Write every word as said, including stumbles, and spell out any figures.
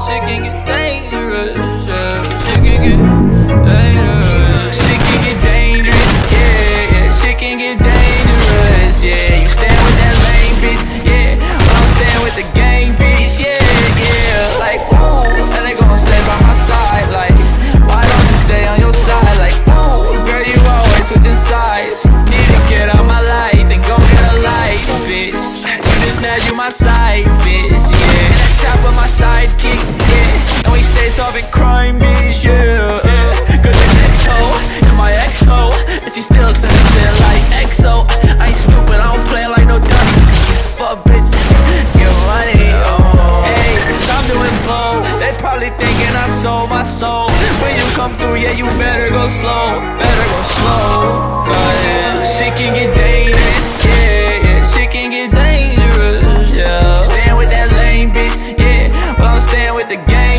shit can get dangerous, yeah. Shit can get dangerous. Shit can get dangerous, yeah, yeah. Shit can get dangerous, yeah. You stand with that lame bitch, yeah. Well, I'm staying with the gang bitch, yeah, yeah. Like, ooh, and they gon' stay by my side. Like, why don't you stay on your side? Like, ooh, girl, you always switching sides. Need to get out my life and go get a life, bitch. You just mad you my side, bitch, yeah. And that chopper my sidekick, yeah. And we stay solving crime, bitch, yeah, yeah. Cause this ex-hoe, and my ex-hoe, and she still sending shit like X O. I ain't stupid, I don't play like no dummy. Fuck bitch, get money, oh. Hey, stop doing blow. They probably thinking I sold my soul. When you come through, yeah, you better go slow. Better go slow, cause yeah, shit can get dangerous, yeah, yeah. Shit can get dangerous, yeah. Staying with that lame bitch, yeah. Well, I'm staying with the gang.